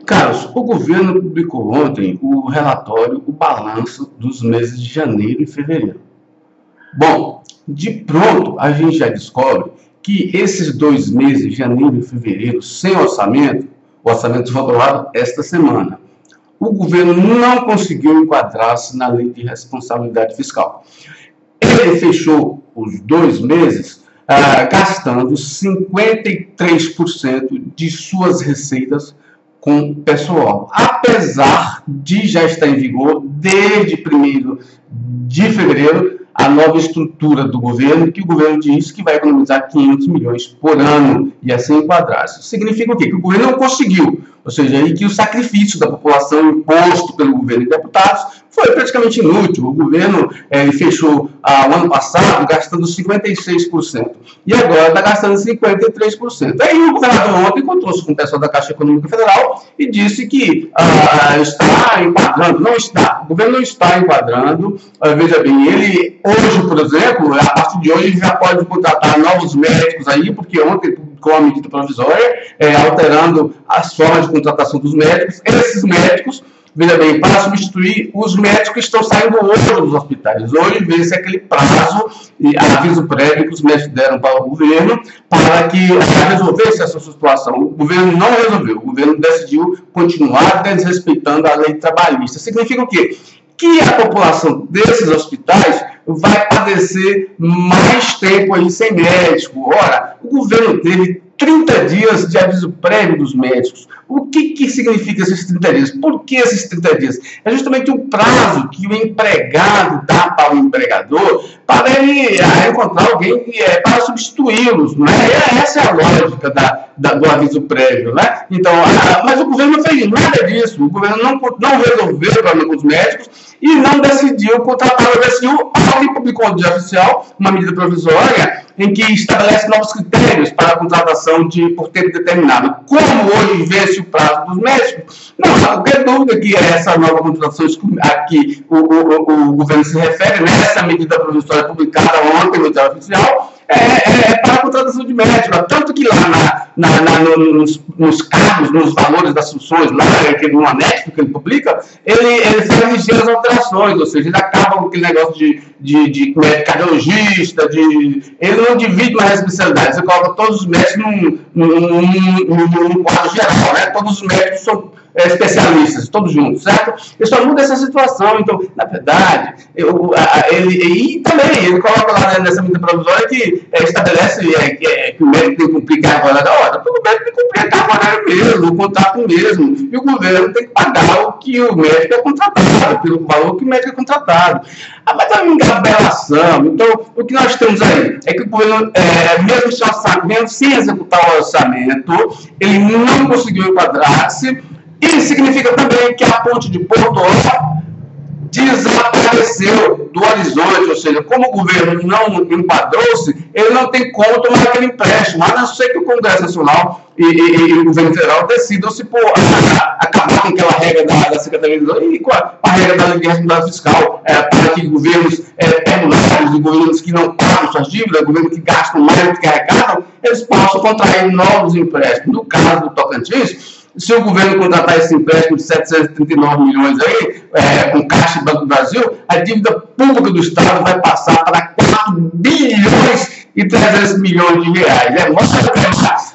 Carlos, o governo publicou ontem o relatório, o balanço dos meses de janeiro e fevereiro. Bom, de pronto a gente já descobre que esses 2 meses, janeiro e fevereiro, sem orçamento, o orçamento foi aprovado esta semana. O governo não conseguiu enquadrar-se na lei de responsabilidade fiscal. Ele fechou os 2 meses gastando 53% de suas receitas com pessoal, apesar de já estar em vigor desde 1º de fevereiro a nova estrutura do governo, que o governo diz que vai economizar 500 milhões por ano e assim enquadrar-se. Isso significa o quê? Que o governo não conseguiu, ou seja, aí que o sacrifício da população imposto pelo governo e deputados foi praticamente inútil. O governo fechou o ano passado gastando 56% e agora está gastando 53%. Aí o governador ontem encontrou-se com o pessoal da Caixa Econômica Federal e disse que está enquadrando. Não está. O governo não está enquadrando. Veja bem, ele hoje, por exemplo, a partir de hoje já pode contratar novos médicos aí, porque ontem publicou uma medida provisória alterando as formas de contratação dos médicos. Esses médicos, veja bem, para substituir os médicos que estão saindo hoje dos hospitais. Hoje vê-se aquele prazo e aviso prévio que os médicos deram para o governo para que resolvesse essa situação. O governo não resolveu. O governo decidiu continuar desrespeitando a lei trabalhista. Significa o quê? Que a população desses hospitais vai padecer mais tempo aí sem médico. Ora, o governo teve 30 dias de aviso prévio dos médicos. O que significa esses 30 dias? Por que esses 30 dias? É justamente o prazo que o empregado dá para o empregador para ele encontrar alguém para substituí-los. Não é? Essa é a lógica do aviso prévio. Né? Então, mas o governo não fez nada disso. O governo não resolveu o problema com os médicos e não decidiu contratar o VSU. Alguém publicou no Diário Oficial uma medida provisória em que estabelece novos critérios para a contratação por tempo determinado. Como hoje vence o prazo dos médicos, não há qualquer dúvida que essa nova contratação a que o governo se refere, nessa medida provisória publicada ontem no Diário Oficial, para a contratação de médicos. Tanto que lá nos cargos, nos valores das funções, lá no anexo que ele publica, ele faz ligeiras alterações, ou seja, ele acaba com aquele negócio de cardiologista, ele não divide mais responsabilidades, você coloca todos os médicos num quadro geral, né? Todos os médicos são especialistas, todos juntos, certo? Ele só muda essa situação. Então, na verdade, ele coloca lá nessa medida provisória que estabelece que o médico tem que cumprir carga horária da hora. O médico tem que cumprir a carga horária mesmo, o contrato mesmo, e o governo tem que pagar o que o médico é contratado, pelo valor que o médico é contratado. Mas é uma engabelação. Então, o que nós temos aí é que o governo, mesmo sem executar o orçamento, ele não conseguiu enquadrar-se. Isso significa também que a ponte de Porto desapareceu do horizonte, ou seja, como o governo não enquadrou-se, ele não tem como tomar aquele empréstimo, a não ser que o Congresso Nacional e o governo federal decidam se acabar com aquela regra da Secretaria de Educação e com a regra da Lei de Responsabilidade Fiscal, para que governos regulares, governos que não pagam suas dívidas, governos que gastam mais do que arrecadam, eles possam contrair novos empréstimos. No caso do Tocantins, se o governo contratar esse empréstimo de 739 milhões aí, com Caixa e Banco do Brasil, a dívida pública do Estado vai passar para 4 bilhões e 300 milhões de reais. É muito mais.